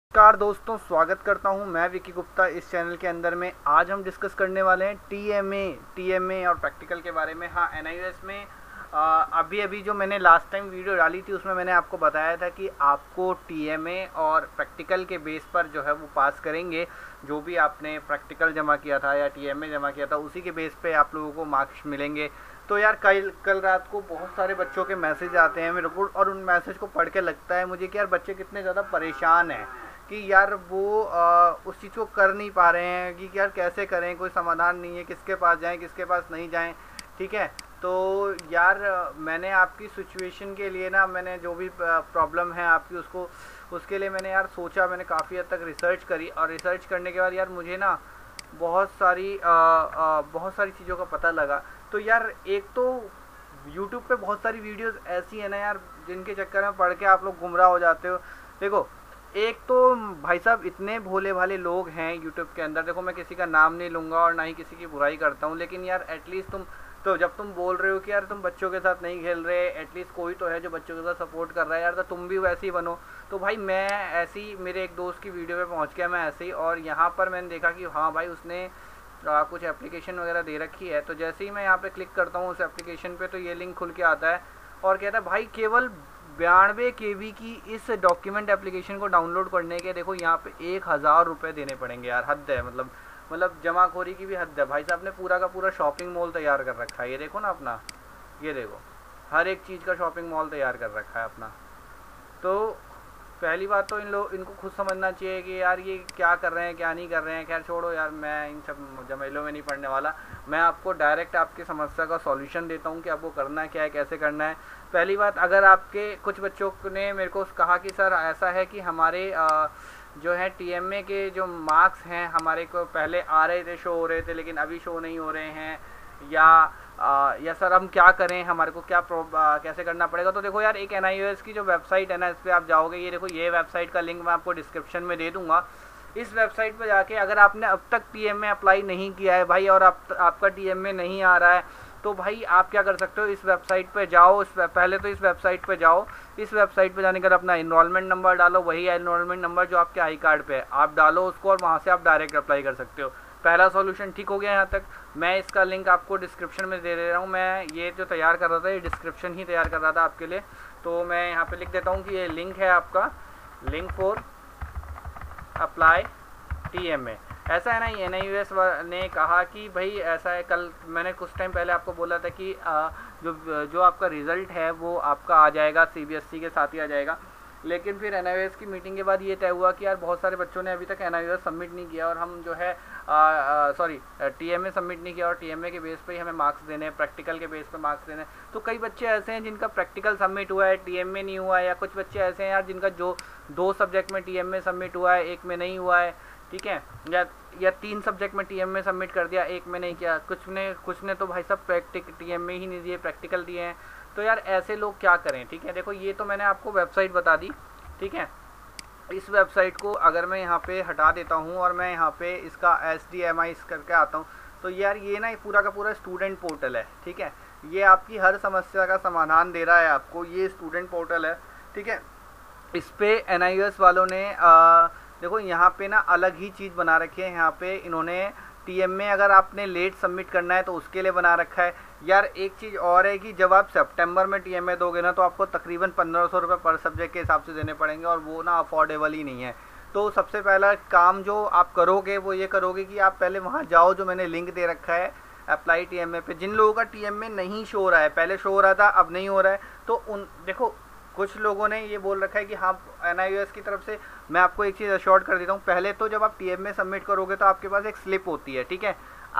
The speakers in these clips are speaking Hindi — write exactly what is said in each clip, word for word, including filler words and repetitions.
नमस्कार दोस्तों, स्वागत करता हूं मैं विकी गुप्ता इस चैनल के अंदर में। आज हम डिस्कस करने वाले हैं टीएमए टीएमए और प्रैक्टिकल के बारे में। हाँ, एनआईओएस में आ, अभी अभी जो मैंने लास्ट टाइम वीडियो डाली थी उसमें मैंने आपको बताया था कि आपको टीएमए और प्रैक्टिकल के बेस पर जो है वो पास करेंगे। जो भी आपने प्रैक्टिकल जमा किया था या टीएमए जमा किया था उसी के बेस पे आप लोगों को मार्क्स मिलेंगे। तो यार कल कल रात को बहुत सारे बच्चों के मैसेज आते हैं मेरे को, और उन मैसेज को पढ़ के लगता है मुझे कि यार बच्चे कितने ज़्यादा परेशान हैं कि यार वो आ, उस चीज़ को कर नहीं पा रहे हैं कि यार कैसे करें, कोई समाधान नहीं है, किसके पास जाएं किसके पास नहीं जाएं। ठीक है, तो यार मैंने आपकी सिचुएशन के लिए ना, मैंने जो भी प्रॉब्लम है आपकी उसको उसके लिए मैंने यार सोचा, मैंने काफ़ी हद तक रिसर्च करी, और रिसर्च करने के बाद यार मुझे ना बहुत सारी आ, आ, बहुत सारी चीज़ों का पता लगा। तो यार एक तो यूट्यूब पे बहुत सारी वीडियोस ऐसी है ना यार जिनके चक्कर में पढ़ के आप लोग गुमराह हो जाते हो। देखो, एक तो भाई साहब इतने भोले भाले लोग हैं यूट्यूब के अंदर। देखो, मैं किसी का नाम नहीं लूँगा और ना ही किसी की बुराई करता हूँ, लेकिन यार एटलीस्ट तुम तो जब तुम बोल रहे हो कि यार तुम बच्चों के साथ नहीं खेल रहे, एटलीस्ट कोई तो है जो बच्चों के साथ सपोर्ट कर रहा है यार, तो तुम भी वैसे ही बनो। तो भाई मैं ऐसे ही मेरे एक दोस्त की वीडियो पे पहुंच गया मैं ऐसे ही, और यहाँ पर मैंने देखा कि हाँ भाई उसने आ, कुछ एप्लीकेशन वगैरह दे रखी है। तो जैसे ही मैं यहाँ पे क्लिक करता हूँ उस एप्लीकेशन पे, तो ये लिंक खुल के आता है और कहता है भाई केवल बयानवे के बी की इस डॉक्यूमेंट एप्लीकेशन को डाउनलोड करने के देखो यहाँ पे एक हज़ार रुपये देने पड़ेंगे। यार हद है, मतलब मतलब जमाखोरी की भी हद है। भाई साहब ने पूरा का पूरा शॉपिंग मॉल तैयार कर रखा है, ये देखो ना अपना, ये देखो हर एक चीज़ का शॉपिंग मॉल तैयार कर रखा है अपना। तो पहली बात तो इन लोग इनको खुद समझना चाहिए कि यार ये क्या कर रहे हैं क्या नहीं कर रहे हैं। खैर छोड़ो यार, मैं इन सब झमेलों में नहीं पड़ने वाला। मैं आपको डायरेक्ट आपकी समस्या का सॉल्यूशन देता हूँ कि आपको करना क्या है, कैसे करना है। पहली बात, अगर आपके कुछ बच्चों ने मेरे को कहा कि सर ऐसा है कि हमारे आ, जो है टीएमए के जो मार्क्स हैं हमारे को पहले आ रहे थे, शो हो रहे थे, लेकिन अभी शो नहीं हो रहे हैं, या आ, या सर हम क्या करें, हमारे को क्या आ, कैसे करना पड़ेगा। तो देखो यार, एक एनआईओएस की जो वेबसाइट है ना, इस पर आप जाओगे, ये देखो ये वेबसाइट का लिंक मैं आपको डिस्क्रिप्शन में दे दूंगा। इस वेबसाइट पर जाके अगर आपने अब तक टीएमए अप्लाई नहीं किया है भाई, और आप, आपका टीएमए नहीं आ रहा है, तो भाई आप क्या कर सकते हो, इस वेबसाइट पे जाओ। इस पहले तो इस वेबसाइट पे जाओ। इस वेबसाइट पे जाने के बाद अपना इनरोलमेंट नंबर डालो, वही इनरोलमेंट नंबर जो आपके आई कार्ड पे है आप डालो उसको, और वहाँ से आप डायरेक्ट अप्लाई कर सकते हो। पहला सॉल्यूशन ठीक हो गया यहाँ तक। मैं इसका लिंक आपको डिस्क्रिप्शन में दे दे रहा हूँ। मैं ये जो तैयार कर रहा था ये डिस्क्रिप्शन ही तैयार कर रहा था आपके लिए, तो मैं यहाँ पे लिख देता हूँ कि ये लिंक है आपका, लिंक फॉर अप्लाई टीएमए। ऐसा है ना, एन आई यू एस ने कहा कि भाई ऐसा है, कल मैंने कुछ टाइम पहले आपको बोला था कि आ, जो जो आपका रिज़ल्ट है वो आपका आ जाएगा, सीबीएसई के साथ ही आ जाएगा। लेकिन फिर एन आई यू एस की मीटिंग के बाद ये तय हुआ कि यार बहुत सारे बच्चों ने अभी तक N I U S submit नहीं किया, और हम जो है सॉरी टीएमए सबमिट नहीं किया, और टीएमए के बेस पे ही हमें मार्क्स देने हैं, प्रैक्टिकल के बेस पे मार्क्स देने हैं। तो कई बच्चे ऐसे हैं जिनका प्रैक्टिकल सबमिट हुआ है, टीएमए नहीं हुआ है, या कुछ बच्चे ऐसे हैं यार जिनका जो दो सब्जेक्ट में टीएमए सबमिट हुआ है, एक में नहीं हुआ है। ठीक है, या या तीन सब्जेक्ट में टीएमए सबमिट कर दिया, एक में नहीं किया। कुछ ने कुछ ने तो भाई साहब प्रैक्टिक टीएमए ही नहीं दिए, प्रैक्टिकल दिए हैं। तो यार ऐसे लोग क्या करें। ठीक है, देखो ये तो मैंने आपको वेबसाइट बता दी। ठीक है, इस वेबसाइट को अगर मैं यहाँ पे हटा देता हूँ और मैं यहाँ पे इसका एस डी एम आई करके आता हूँ, तो यार ये ना पूरा का पूरा स्टूडेंट पोर्टल है। ठीक है, ये आपकी हर समस्या का समाधान दे रहा है आपको, ये स्टूडेंट पोर्टल है। ठीक है, इस पे एन आई यू एस वालों ने आ, देखो यहाँ पे ना अलग ही चीज़ बना रखी है। यहाँ पे इन्होंने टीएमए अगर आपने लेट सबमिट करना है तो उसके लिए बना रखा है। यार एक चीज़ और है कि जब आप सितंबर में टीएमए दोगे ना, तो आपको तकरीबन पंद्रह सौ रुपये पर सब्जेक्ट के हिसाब से देने पड़ेंगे, और वो ना अफोर्डेबल ही नहीं है। तो सबसे पहला काम जो आप करोगे वो ये करोगे कि आप पहले वहाँ जाओ, जो मैंने लिंक दे रखा है अप्लाई टीएमए पे। जिन लोगों का टीएमए नहीं शो हो रहा है, पहले शो हो रहा था अब नहीं हो रहा है, तो उन देखो कुछ लोगों ने ये बोल रखा है कि हाँ एन आई यू एस की तरफ से। मैं आपको एक चीज़ अश्योर्ड कर देता हूँ, पहले तो जब आप टीएमए सबमिट करोगे तो आपके पास एक स्लिप होती है। ठीक है,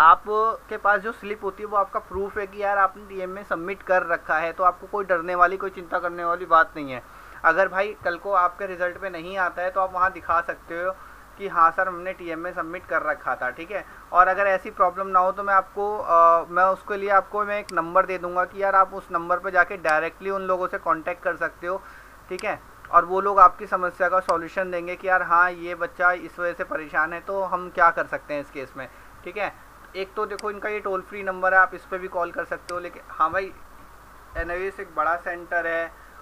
आपके पास जो स्लिप होती है वो आपका प्रूफ है कि यार आपने टीएमए सबमिट कर रखा है, तो आपको कोई डरने वाली, कोई चिंता करने वाली बात नहीं है। अगर भाई कल को आपके रिजल्ट पे नहीं आता है तो आप वहाँ दिखा सकते हो कि हाँ सर हमने टीएमए सबमिट कर रखा था। ठीक है, और अगर ऐसी प्रॉब्लम ना हो तो मैं आपको आ, मैं उसके लिए आपको मैं एक नंबर दे दूंगा कि यार आप उस नंबर पर जाके डायरेक्टली उन लोगों से कांटेक्ट कर सकते हो। ठीक है, और वो लोग आपकी समस्या का सॉल्यूशन देंगे कि यार हाँ ये बच्चा इस वजह से परेशान है, तो हम क्या कर सकते हैं इस केस में। ठीक है, एक तो देखो इनका ये टोल फ्री नंबर है, आप इस पर भी कॉल कर सकते हो। लेकिन हाँ भाई, एन आई यू एस एक बड़ा सेंटर है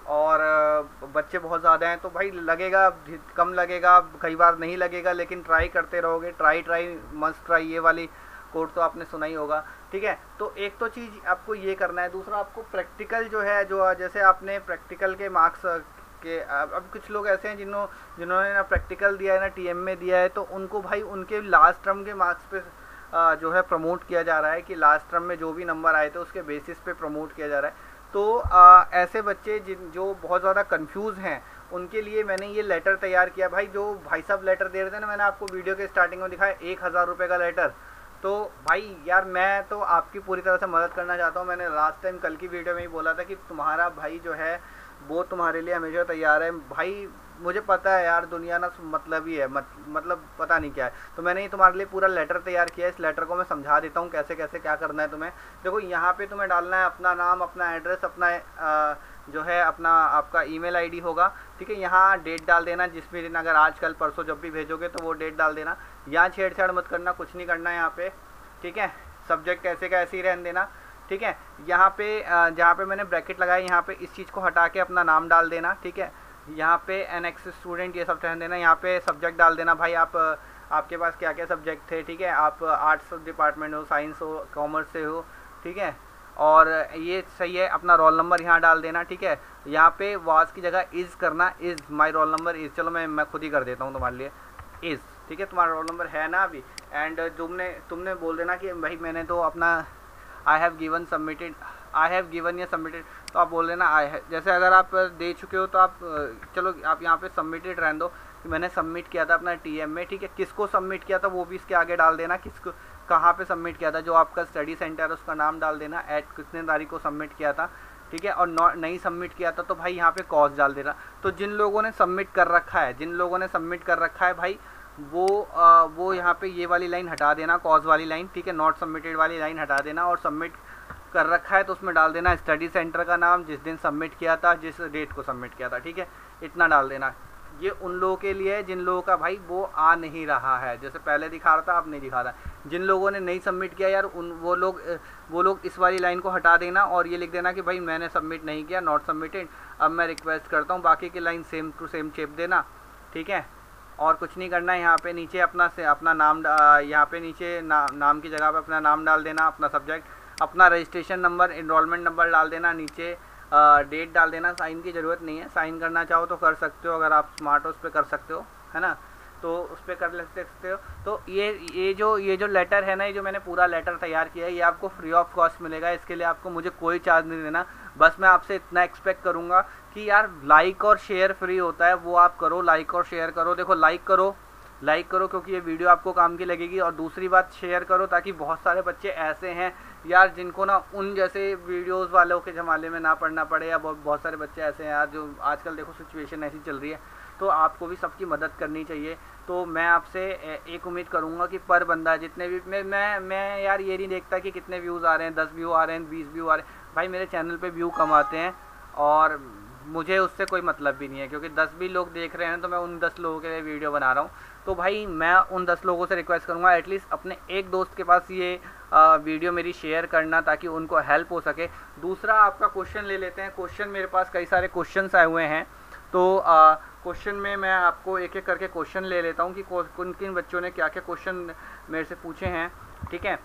और बच्चे बहुत ज़्यादा हैं, तो भाई लगेगा कम लगेगा, कई बार नहीं लगेगा, लेकिन ट्राई करते रहोगे। ट्राई ट्राई मस्ट ट्राई, ये वाली कोड तो आपने सुना ही होगा, ठीक है। तो एक तो चीज़ आपको ये करना है। दूसरा, आपको प्रैक्टिकल जो है, जो जैसे आपने प्रैक्टिकल के मार्क्स के, अब कुछ लोग ऐसे हैं जिन्हों जिन्होंने ना प्रैक्टिकल दिया है ना टीएम में दिया है, तो उनको भाई उनके लास्ट टर्म के मार्क्स पे आ, जो है प्रमोट किया जा रहा है कि लास्ट टर्म में जो भी नंबर आए थे उसके बेसिस पे प्रमोट किया जा रहा है। तो आ, ऐसे बच्चे जिन जो बहुत ज़्यादा कंफ्यूज हैं, उनके लिए मैंने ये लेटर तैयार किया। भाई जो भाई साहब लेटर दे रहे थे ना, मैंने आपको वीडियो के स्टार्टिंग में दिखाया एक हज़ार रुपये का लेटर। तो भाई यार मैं तो आपकी पूरी तरह से मदद करना चाहता हूँ। मैंने लास्ट टाइम कल की वीडियो में ही बोला था कि तुम्हारा भाई जो है वो तुम्हारे लिए हमेशा तैयार है। भाई मुझे पता है यार, दुनिया ना मतलब ही है, मत, मतलब पता नहीं क्या है। तो मैंने ये तुम्हारे लिए पूरा लेटर तैयार किया है। इस लेटर को मैं समझा देता हूँ कैसे कैसे क्या करना है तुम्हें। देखो यहाँ पे तुम्हें डालना है अपना नाम, अपना एड्रेस, अपना आ, जो है अपना आपका ईमेल आईडी होगा, ठीक है। यहाँ डेट डाल देना, जिस भी दिन, अगर आज कल परसों जब भी भेजोगे तो वो डेट डाल देना। यहाँ छेड़छाड़ मत करना, कुछ नहीं करना है यहाँ पे, ठीक है। सब्जेक्ट ऐसे का ऐसे ही रहने देना, ठीक है। यहाँ पे जहाँ पे मैंने ब्रैकेट लगाया, यहाँ पे इस चीज़ को हटा के अपना नाम डाल देना, ठीक है। यहाँ पे एन एक्स स्टूडेंट ये सब रहने देना। यहाँ पे सब्जेक्ट डाल देना, भाई आप आपके पास क्या क्या सब्जेक्ट थे, ठीक है। आप आर्ट्स डिपार्टमेंट हो, साइंस हो, कॉमर्स से हो, ठीक है। और ये सही है, अपना रोल नंबर यहाँ डाल देना, ठीक है। यहाँ पे वाज की जगह इज़ करना, is my roll number is. चलो मैं मैं खुद ही कर देता हूँ तुम्हारे लिए, इज़, ठीक है। तुम्हारा रोल नंबर है ना अभी, एंड तुमने तुमने बोल देना कि भाई मैंने तो अपना I have given submitted, I have given या सबमिटेड, तो आप बोल देना आई है। जैसे अगर आप दे चुके हो तो आप चलो आप यहाँ पे सबमिटेड रहने दो कि मैंने सबमिट किया था अपना टीएम में, ठीक है। किसको सबमिट किया था वो भी इसके आगे डाल देना, किसको कहाँ पे सबमिट किया था, जो आपका स्टडी सेंटर है उसका नाम डाल देना, एट कितने तारीख को सबमिट किया था, ठीक है। और नहीं सबमिट किया था तो भाई यहाँ पे कॉज डाल देना। तो जिन लोगों ने सबमिट कर रखा है, जिन लोगों ने सबमिट कर रखा है भाई, वो आ, वो यहाँ पे ये वाली लाइन हटा देना, कॉज वाली लाइन, ठीक है। नॉट सबमिटेड वाली लाइन हटा देना, और सबमिट कर रखा है तो उसमें डाल देना स्टडी सेंटर का नाम, जिस दिन सबमिट किया था, जिस डेट को सबमिट किया था, ठीक है। इतना डाल देना। ये उन लोगों के लिए है जिन लोगों का भाई वो आ नहीं रहा है, जैसे पहले दिखा रहा था अब नहीं दिखा रहा। जिन लोगों ने नहीं सबमिट किया यार, उन वो लोग वो लोग इस वाली लाइन को हटा देना और ये लिख देना कि भाई मैंने सबमिट नहीं किया, नॉट सबमिटेड। अब मैं रिक्वेस्ट करता हूँ, बाकी की लाइन सेम टू सेम चेप देना, ठीक है। और कुछ नहीं करना है। यहाँ पे नीचे अपना से अपना नाम, यहाँ पे नीचे ना, नाम की जगह पे अपना नाम डाल देना, अपना सब्जेक्ट, अपना रजिस्ट्रेशन नंबर, इनरोलमेंट नंबर डाल देना, नीचे डेट डाल देना। साइन की ज़रूरत नहीं है, साइन करना चाहो तो कर सकते हो, अगर आप स्मार्ट हो उस पर कर सकते हो, है ना, तो उस पर कर सकते हो। तो ये ये जो ये जो लेटर है ना, ये जो मैंने पूरा लेटर तैयार किया है, ये आपको फ्री ऑफ कॉस्ट मिलेगा। इसके लिए आपको मुझे कोई चार्ज नहीं देना। बस मैं आपसे इतना एक्सपेक्ट करूँगा कि यार लाइक और शेयर फ्री होता है, वो आप करो, लाइक और शेयर करो। देखो लाइक करो, लाइक करो क्योंकि ये वीडियो आपको काम की लगेगी, और दूसरी बात शेयर करो ताकि बहुत सारे बच्चे ऐसे हैं यार जिनको ना उन जैसे वीडियोस वालों के ज़माने में ना पढ़ना पड़े, या बहुत बहुत सारे बच्चे ऐसे हैं यार जो आजकल देखो सिचुएशन ऐसी चल रही है, तो आपको भी सबकी मदद करनी चाहिए। तो मैं आपसे एक उम्मीद करूँगा कि पर बंदा जितने भी मैं मैं मैं यार ये नहीं देखता कि कितने व्यूज़ आ रहे हैं, दस व्यू आ रहे हैं, बीस व्यू आ रहे हैं। भाई मेरे चैनल पे व्यू कम आते हैं और मुझे उससे कोई मतलब भी नहीं है, क्योंकि दस भी लोग देख रहे हैं तो मैं उन दस लोगों के लिए वीडियो बना रहा हूँ। तो भाई मैं उन दस लोगों से रिक्वेस्ट करूँगा एटलीस्ट अपने एक दोस्त के पास ये आ, वीडियो मेरी शेयर करना ताकि उनको हेल्प हो सके। दूसरा आपका क्वेश्चन ले लेते हैं। क्वेश्चन मेरे पास कई सारे क्वेश्चंस आए हुए हैं, तो क्वेश्चन में मैं आपको एक एक करके क्वेश्चन ले लेता हूँ कि किन किन बच्चों ने क्या क्या क्वेश्चन मेरे से पूछे हैं, ठीक है।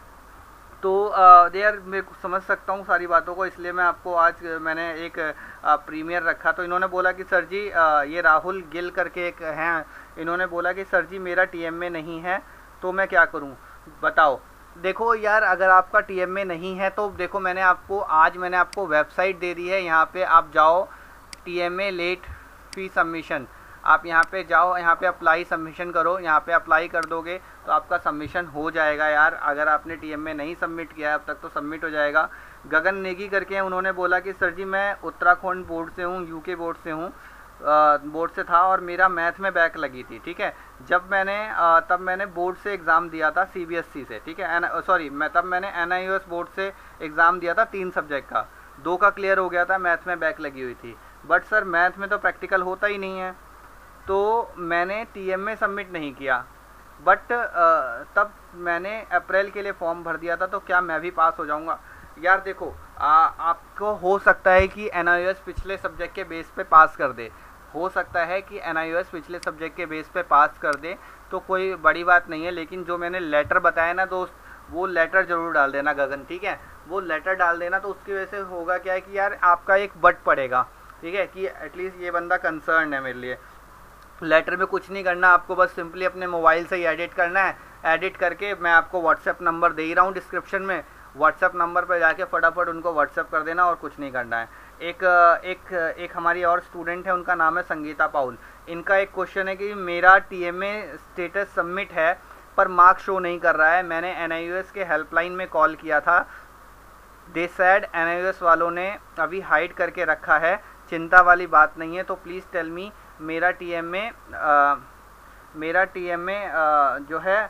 तो यार मैं समझ सकता हूँ सारी बातों को, इसलिए मैं आपको आज मैंने एक प्रीमियर रखा। तो इन्होंने बोला कि सर जी आ, ये राहुल गिल करके एक हैं, इन्होंने बोला कि सर जी मेरा टीएम में नहीं है तो मैं क्या करूँ बताओ। देखो यार अगर आपका टीएम में नहीं है तो देखो मैंने आपको आज मैंने आपको वेबसाइट दे दी है, यहाँ पे आप जाओ टीएमए लेट फी सबमिशन, आप यहाँ पे जाओ, यहाँ पे अप्लाई सबमिशन करो, यहाँ पे अप्लाई कर दोगे तो आपका सबमिशन हो जाएगा यार। अगर आपने टीएम में नहीं सबमिट किया है अब तक तो सबमिट हो जाएगा। गगन नेगी करके हैं, उन्होंने बोला कि सर जी मैं उत्तराखंड बोर्ड से हूँ, यूके बोर्ड से हूँ, बोर्ड से था और मेरा मैथ में बैक लगी थी, ठीक है। जब मैंने आ, तब मैंने बोर्ड से एग्ज़ाम दिया था सीबीएसई से, ठीक है, सॉरी मैं तब मैंने एनआईओएस बोर्ड से एग्ज़ाम दिया था तीन सब्जेक्ट का, दो का क्लियर हो गया था, मैथ में बैक लगी हुई थी। बट सर मैथ में तो प्रैक्टिकल होता ही नहीं है, तो मैंने टीएम में सबमिट नहीं किया। बट तब मैंने अप्रैल के लिए फॉर्म भर दिया था, तो क्या मैं भी पास हो जाऊंगा? यार देखो आ, आपको हो सकता है कि एन आई ओ एस पिछले सब्जेक्ट के बेस पे पास कर दे, हो सकता है कि एन आई ओ एस पिछले सब्जेक्ट के बेस पे पास कर दे, तो कोई बड़ी बात नहीं है। लेकिन जो मैंने लेटर बताया ना दोस्त, वो लेटर ज़रूर डाल देना गगन, ठीक है, वो लेटर डाल देना। तो उसकी वजह से होगा क्या है कि यार आपका एक बट पड़ेगा, ठीक है, कि एटलीस्ट ये बंदा कंसर्न है मेरे लिए। लेटर में कुछ नहीं करना आपको, बस सिंपली अपने मोबाइल से ही एडिट करना है। एडिट करके मैं आपको व्हाट्सएप नंबर दे ही रहा हूँ डिस्क्रिप्शन में, व्हाट्सएप नंबर पर जाके फटाफट उनको व्हाट्सएप कर देना और कुछ नहीं करना है। एक एक एक हमारी और स्टूडेंट है, उनका नाम है संगीता पाउल। इनका एक क्वेश्चन है कि मेरा T M A status submit है पर मार्क शो नहीं कर रहा है। मैंने एन आई ओ एस के हेल्पलाइन में कॉल किया था, they said N I O S वालों ने अभी हाइड करके रखा है। चिंता वाली बात नहीं है, तो प्लीज़ टेल मी मेरा टी एम ए मेरा टी एम ए जो है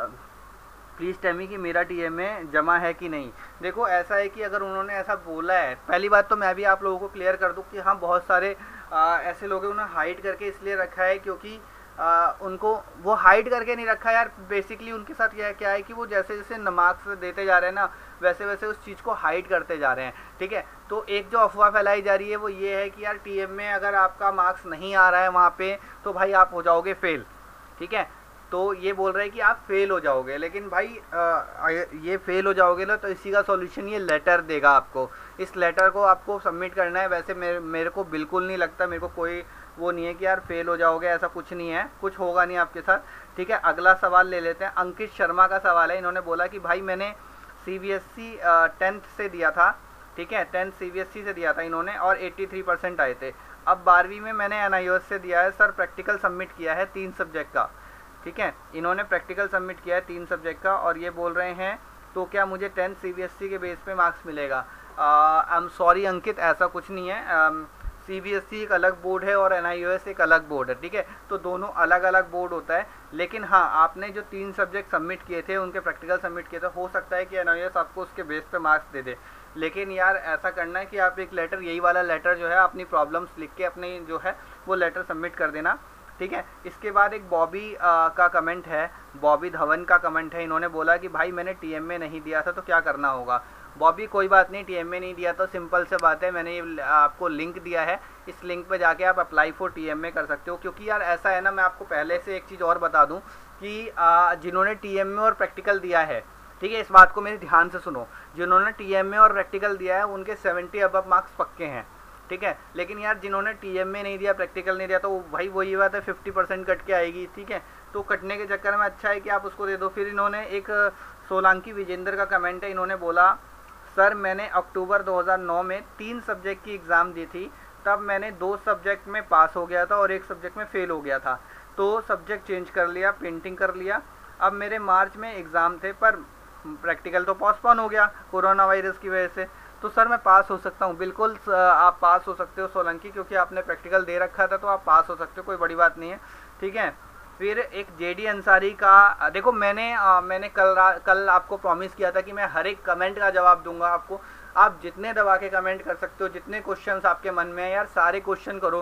प्लीज़ टेल मी कि मेरा टी एम ए जमा है कि नहीं। देखो ऐसा है कि अगर उन्होंने ऐसा बोला है, पहली बात तो मैं भी आप लोगों को क्लियर कर दूं कि हाँ बहुत सारे आ, ऐसे लोग हैं, उन्होंने हाइड करके इसलिए रखा है क्योंकि आ, उनको वो हाइड करके नहीं रखा यार, बेसिकली उनके साथ क्या क्या है कि वो जैसे जैसे मार्क्स देते जा रहे हैं ना, वैसे वैसे उस चीज़ को हाइड करते जा रहे हैं, ठीक है। तो एक जो अफवाह फैलाई जा रही है वो ये है कि यार टी एम में अगर आपका मार्क्स नहीं आ रहा है वहाँ पे तो भाई आप हो जाओगे फेल, ठीक है। तो ये बोल रहे हैं कि आप फेल हो जाओगे, लेकिन भाई आ, ये फेल हो जाओगे ना तो इसी का सॉल्यूशन ये लेटर देगा आपको। इस लेटर को आपको सबमिट करना है। वैसे मेरे मेरे को बिल्कुल नहीं लगता, मेरे को कोई वो नहीं है कि यार फेल हो जाओगे, ऐसा कुछ नहीं है, कुछ होगा नहीं आपके साथ, ठीक है। अगला सवाल ले लेते हैं। अंकित शर्मा का सवाल है, इन्होंने बोला कि भाई मैंने C B S E tenth से दिया था, ठीक है, tenth C B S E से दिया था इन्होंने और तिरासी परसेंट आए थे। अब बारहवीं में मैंने एन आई ओ एस से दिया है सर, प्रैक्टिकल सबमिट किया है तीन सब्जेक्ट का, ठीक है, इन्होंने प्रैक्टिकल सबमिट किया है तीन सब्जेक्ट का और ये बोल रहे हैं तो क्या मुझे tenth C B S E के बेस पे मार्क्स मिलेगा। आई एम सॉरी अंकित, ऐसा कुछ नहीं है। सी बी एस ई एक अलग बोर्ड है और एन आई ओ एस एक अलग बोर्ड है, ठीक है, तो दोनों अलग अलग बोर्ड होता है। लेकिन हाँ, आपने जो तीन सब्जेक्ट सबमिट किए थे, उनके प्रैक्टिकल सबमिट किए थे, हो सकता है कि एन आई ओ एस आपको उसके बेस पे मार्क्स दे दे। लेकिन यार ऐसा करना है कि आप एक लेटर, यही वाला लेटर जो है, अपनी प्रॉब्लम्स लिख के अपनी जो है वो लेटर सबमिट कर देना, ठीक है। इसके बाद एक बॉबी का कमेंट है, बॉबी धवन का कमेंट है। इन्होंने बोला कि भाई मैंने टी एम ए नहीं दिया था तो क्या करना होगा। बॉबी कोई बात नहीं, टी एम ए नहीं दिया तो सिंपल से बात है, मैंने ये आपको लिंक दिया है, इस लिंक पे जाके आप apply for T M A कर सकते हो। क्योंकि यार ऐसा है ना, मैं आपको पहले से एक चीज़ और बता दूं कि जिन्होंने टी एम ए और प्रैक्टिकल दिया है, ठीक है, इस बात को मेरे ध्यान से सुनो, जिन्होंने टी एम ए और प्रैक्टिकल दिया है उनके सेवेंटी अबव मार्क्स पक्के हैं, ठीक है। लेकिन यार जिन्होंने टी एम ए नहीं दिया, प्रैक्टिकल नहीं दिया, तो भाई वही बात है, फिफ्टी परसेंट कट के आएगी, ठीक है। तो कटने के चक्कर में अच्छा है कि आप उसको दे दो। फिर इन्होंने एक सोलंकी विजेंद्र का कमेंट है, इन्होंने बोला सर मैंने अक्टूबर दो हज़ार नौ में तीन सब्जेक्ट की एग्ज़ाम दी थी, तब मैंने दो सब्जेक्ट में पास हो गया था और एक सब्जेक्ट में फ़ेल हो गया था, तो सब्जेक्ट चेंज कर लिया, पेंटिंग कर लिया। अब मेरे मार्च में एग्ज़ाम थे पर प्रैक्टिकल तो पोस्टपोन हो गया कोरोना वायरस की वजह से, तो सर मैं पास हो सकता हूँ। बिल्कुल आप पास हो सकते हो सोलंकी, क्योंकि आपने प्रैक्टिकल दे रखा था तो आप पास हो सकते हो, कोई बड़ी बात नहीं है, ठीक है। फिर एक जे डी अंसारी का, देखो मैंने आ, मैंने कल कल आपको प्रॉमिस किया था कि मैं हर एक कमेंट का जवाब दूंगा आपको। आप जितने दबा के कमेंट कर सकते हो, जितने क्वेश्चंस आपके मन में है यार सारे क्वेश्चन करो।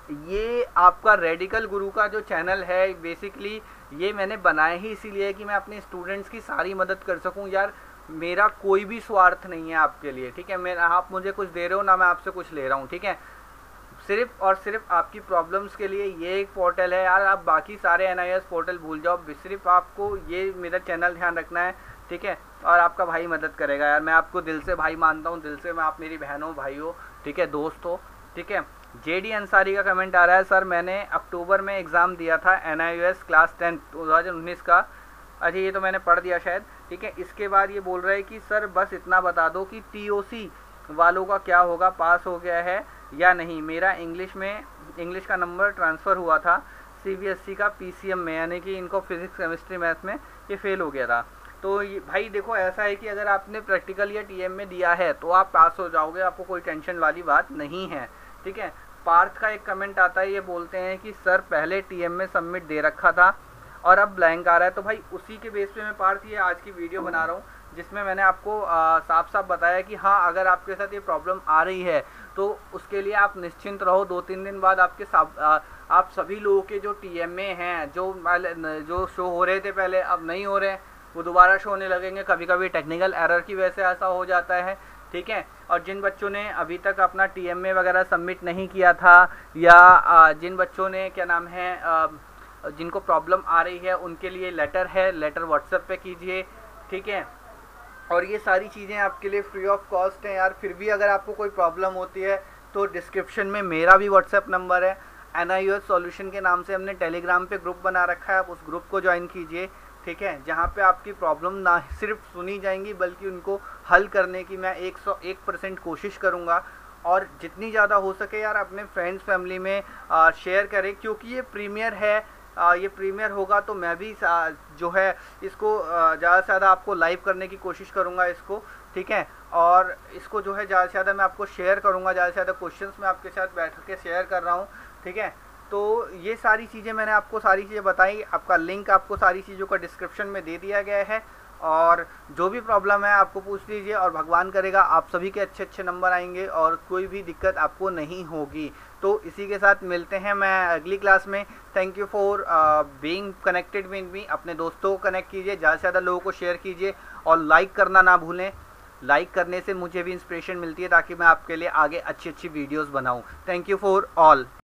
ये आपका रेडिकल गुरु का जो चैनल है, बेसिकली ये मैंने बनाया ही इसीलिए कि मैं अपने स्टूडेंट्स की सारी मदद कर सकूं। यार मेरा कोई भी स्वार्थ नहीं है आपके लिए, ठीक है, मैं आप मुझे कुछ दे रहे हो ना मैं आपसे कुछ ले रहा हूँ, ठीक है। सिर्फ और सिर्फ आपकी प्रॉब्लम्स के लिए ये एक पोर्टल है यार, आप बाकी सारे एन आई एस पोर्टल भूल जाओ, सिर्फ आपको ये मेरा चैनल ध्यान रखना है, ठीक है। और आपका भाई मदद करेगा यार, मैं आपको दिल से भाई मानता हूँ, दिल से, मैं आप मेरी बहन हो, भाई हो, ठीक है, दोस्त हो, ठीक है। जे डी अंसारी का कमेंट आ रहा है, सर मैंने अक्टूबर में एग्ज़ाम दिया था N I O S class tenth दो हज़ार उन्नीस का। अच्छा ये तो मैंने पढ़ दिया शायद, ठीक है। इसके बाद ये बोल रहे हैं कि सर बस इतना बता दो कि टी ओ सी वालों का क्या होगा, पास हो गया है या नहीं। मेरा इंग्लिश में इंग्लिश का नंबर ट्रांसफ़र हुआ था सी बी एस ई का पी सी एम में, यानी कि इनको फिजिक्स केमिस्ट्री मैथ्स में ये फेल हो गया था। तो ये भाई देखो ऐसा है कि अगर आपने प्रैक्टिकल या टी एम में दिया है तो आप पास हो जाओगे, आपको कोई टेंशन वाली बात नहीं है, ठीक है। पार्थ का एक कमेंट आता है, ये बोलते हैं कि सर पहले टी एम में सबमिट दे रखा था और अब ब्लैंक आ रहा है। तो भाई उसी के बेस पे मैं पार्थ ये आज की वीडियो बना रहा हूँ, जिसमें मैंने आपको आ, साफ साफ बताया कि हाँ अगर आपके साथ ये प्रॉब्लम आ रही है तो उसके लिए आप निश्चिंत रहो। दो तीन दिन बाद आपके साथ आप सभी लोगों के जो टी एम ए हैं, जो जो शो हो रहे थे पहले अब नहीं हो रहे हैं, वो दोबारा शो होने लगेंगे। कभी कभी टेक्निकल एरर की वजह से ऐसा हो जाता है, ठीक है। और जिन बच्चों ने अभी तक अपना टी एम ए वगैरह सबमिट नहीं किया था, या जिन बच्चों ने क्या नाम है जिनको प्रॉब्लम आ रही है, उनके लिए लेटर है, लेटर व्हाट्सएप पे कीजिए, ठीक है। और ये सारी चीज़ें आपके लिए फ्री ऑफ कॉस्ट हैं यार। फिर भी अगर आपको कोई प्रॉब्लम होती है तो डिस्क्रिप्शन में मेरा भी व्हाट्सएप नंबर है, N I O S solution के नाम से हमने टेलीग्राम पे ग्रुप बना रखा है, आप उस ग्रुप को ज्वाइन कीजिए, ठीक है। जहाँ पे आपकी प्रॉब्लम ना सिर्फ सुनी जाएंगी बल्कि उनको हल करने की मैं एक सौ एक परसेंट कोशिश करूँगा। और जितनी ज़्यादा हो सके यार अपने फ्रेंड्स फैमिली में आ, शेयर करें, क्योंकि ये प्रीमियर है, आ, ये प्रीमियर होगा तो मैं भी जो है इसको ज़्यादा से ज़्यादा आपको लाइव करने की कोशिश करूँगा इसको, ठीक है। और इसको जो है ज़्यादा से ज़्यादा मैं आपको शेयर करूँगा, ज़्यादा से ज़्यादा क्वेश्चंस मैं आपके साथ बैठ के शेयर कर रहा हूँ, ठीक है। तो ये सारी चीज़ें मैंने आपको सारी चीज़ें बताई, आपका लिंक आपको सारी चीज़ों का डिस्क्रिप्शन में दे दिया गया है। और जो भी प्रॉब्लम है आपको पूछ लीजिए, और भगवान करेगा आप सभी के अच्छे अच्छे नंबर आएंगे और कोई भी दिक्कत आपको नहीं होगी। तो इसी के साथ मिलते हैं मैं अगली क्लास में। Thank you for being connected with me. अपने दोस्तों को कनेक्ट कीजिए, ज़्यादा से ज़्यादा लोगों को शेयर कीजिए, और लाइक करना ना भूलें। लाइक करने से मुझे भी इंस्पिरेशन मिलती है ताकि मैं आपके लिए आगे अच्छी अच्छी वीडियोज़ बनाऊँ। Thank you for all.